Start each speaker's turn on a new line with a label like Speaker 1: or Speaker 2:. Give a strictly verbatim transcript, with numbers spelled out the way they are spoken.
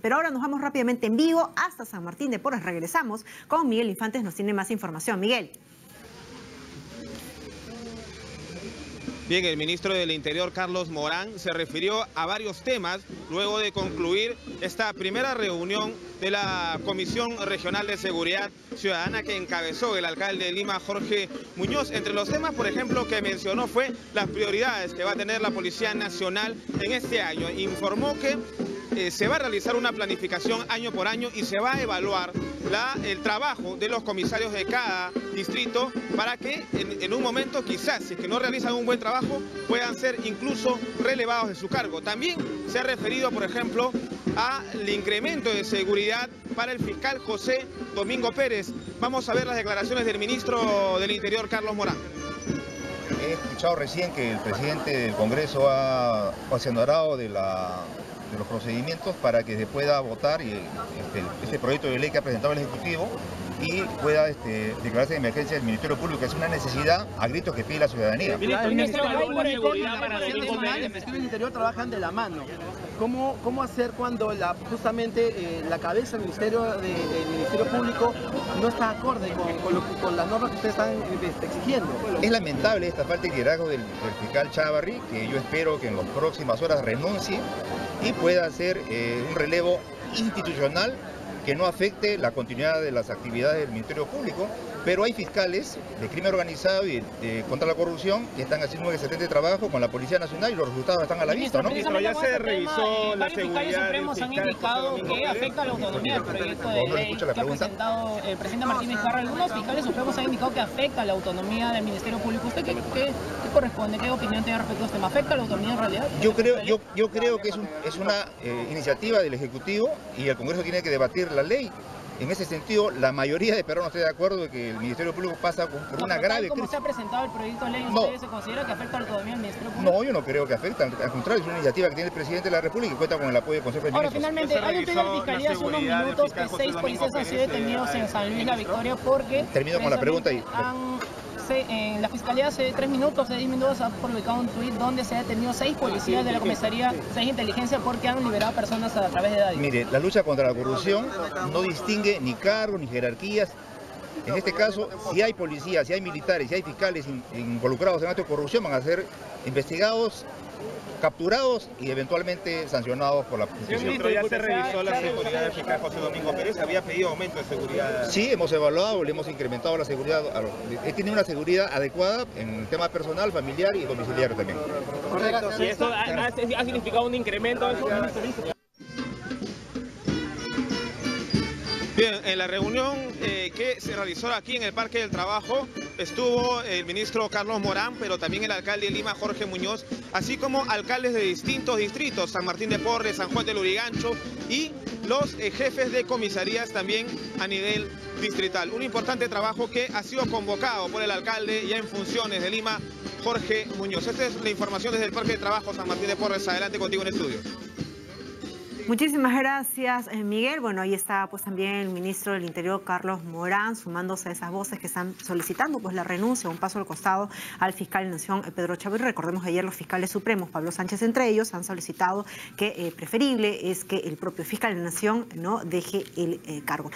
Speaker 1: Pero ahora nos vamos rápidamente en vivo hasta San Martín de Porres. Regresamos con Miguel Infantes, nos tiene más información. Miguel.
Speaker 2: Bien, el ministro del Interior, Carlos Morán, se refirió a varios temas luego de concluir esta primera reunión de la Comisión Regional de Seguridad Ciudadana que encabezó el alcalde de Lima, Jorge Muñoz. Entre los temas, por ejemplo, que mencionó fue las prioridades que va a tener la Policía Nacional en este año. Informó que eh, se va a realizar una planificación año por año y se va a evaluar la, el trabajo de los comisarios de cada distrito para que en, en un momento quizás, si es que no realizan un buen trabajo, puedan ser incluso relevados de su cargo. También se ha referido, por ejemplo, al incremento de seguridad para el fiscal José Domingo Pérez. Vamos a ver las declaraciones del ministro del Interior, Carlos Morán.
Speaker 3: He escuchado recién que el presidente del Congreso ha asesorado de, la, de los procedimientos para que se pueda votar y este, este proyecto de ley que ha presentado el Ejecutivo y pueda este, declararse de emergencia del Ministerio Público, que es una necesidad a gritos que pide la ciudadanía.
Speaker 4: El Ministerio del Interior trabajan de la mano. ¿Cómo, cómo hacer cuando la, justamente eh, la cabeza del Ministerio, de, del Ministerio Público no está acorde con, con, lo, con las normas que ustedes están este, exigiendo?
Speaker 3: Es lamentable esta falta de liderazgo del, del fiscal Chávarri, que yo espero que en las próximas horas renuncie y pueda hacer eh, un relevo institucional que no afecte la continuidad de las actividades del Ministerio Público, pero hay fiscales de crimen organizado y de, contra la corrupción que están haciendo un excelente trabajo con la Policía Nacional y los resultados están a la vista, ¿no?
Speaker 5: Ministro, ya se revisó la seguridad del fiscal. Han indicado que afecta la autonomía del proyecto de ley que ha presentado el presidente Martín Vizcarra. Algunos fiscales supremos han indicado que afecta la autonomía del Ministerio Público. ¿Usted qué, qué, qué corresponde? ¿Qué opinión tiene respecto a este tema? ¿Afecta la autonomía en realidad?
Speaker 3: Yo creo, yo, yo creo que es, un, es una eh, iniciativa del Ejecutivo y el Congreso tiene que debatir la ley. En ese sentido, la mayoría de peruanos está de acuerdo de que el Ministerio Público pasa por una grave crisis.
Speaker 5: ¿Cómo se ha presentado el proyecto de ley? ¿Usted no. se considera que afecta a la autonomía del Ministerio Público?
Speaker 3: No, yo no creo que afecte. Al contrario, es una iniciativa que tiene el presidente de la República y cuenta con el apoyo del Consejo de Ministros.
Speaker 5: Ahora, finalmente, hay un tema de fiscalía hace unos minutos que seis policías han sido detenidos en San Luis La Victoria porque...
Speaker 3: Termino con la pregunta ahí.
Speaker 5: Han... En la Fiscalía hace tres minutos, seis minutos, ha publicado un tuit donde se ha detenido seis policías de la comisaría, seis inteligencia, porque han liberado personas a través de Dadio.
Speaker 3: Mire, la lucha contra la corrupción no distingue ni cargos ni jerarquías. En este caso, si hay policías, si hay militares, si hay fiscales in, involucrados en actos de corrupción, van a ser investigados, capturados y eventualmente sancionados por la justicia.
Speaker 2: ¿Ya se revisó la seguridad del fiscal José Domingo Pérez? ¿Había pedido aumento de seguridad?
Speaker 3: Sí, hemos evaluado, le hemos incrementado la seguridad. He tenido una seguridad adecuada en el tema personal, familiar y domiciliario también.
Speaker 5: Correcto. ¿Y eso ha, ha significado un incremento?
Speaker 2: Bien, en la reunión eh, que se realizó aquí en el Parque del Trabajo estuvo el ministro Carlos Morán, pero también el alcalde de Lima, Jorge Muñoz, así como alcaldes de distintos distritos, San Martín de Porres, San Juan del Lurigancho y los eh, jefes de comisarías también a nivel distrital. Un importante trabajo que ha sido convocado por el alcalde ya en funciones de Lima, Jorge Muñoz. Esta es la información desde el Parque del Trabajo, San Martín de Porres. Adelante contigo en estudio.
Speaker 1: Muchísimas gracias, Miguel. Bueno, ahí está pues también el ministro del Interior, Carlos Morán, sumándose a esas voces que están solicitando pues la renuncia, un paso al costado al fiscal de Nación, Pedro Chávarri. Recordemos que ayer los fiscales supremos, Pablo Sánchez entre ellos, han solicitado que eh, preferible es que el propio fiscal de Nación no deje el eh, cargo.